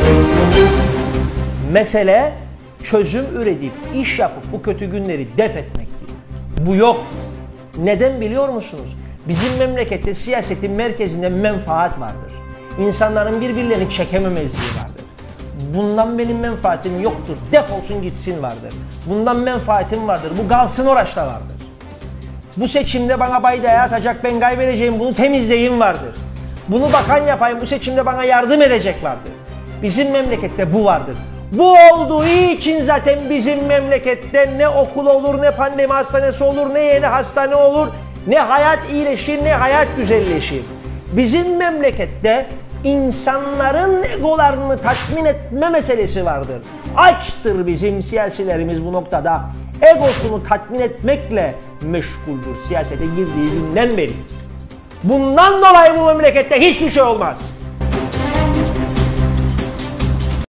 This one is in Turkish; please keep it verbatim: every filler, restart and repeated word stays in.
Mesele çözüm üretip, iş yapıp bu kötü günleri def etmek değil. Bu yok. Neden biliyor musunuz? Bizim memlekette siyasetin merkezinde menfaat vardır. İnsanların birbirlerini çekememezliği vardır. Bundan benim menfaatim yoktur. Defolsun gitsin vardır. Bundan menfaatim vardır. Bu kalsın oraçta vardır. Bu seçimde bana baydaya atacak, ben kaybedeceğim, bunu temizleyeyim vardır. Bunu bakan yapayım, bu seçimde bana yardım edecek vardır. Bizim memlekette bu vardır. Bu olduğu için zaten bizim memlekette ne okul olur, ne pandemi hastanesi olur, ne yeni hastane olur, ne hayat iyileşir, ne hayat güzelleşir. Bizim memlekette insanların egolarını tatmin etme meselesi vardır. Açtır bizim siyasilerimiz bu noktada. Egosunu tatmin etmekle meşguldür siyasete girdiği günden beri. Bundan dolayı bu memlekette hiçbir şey olmaz.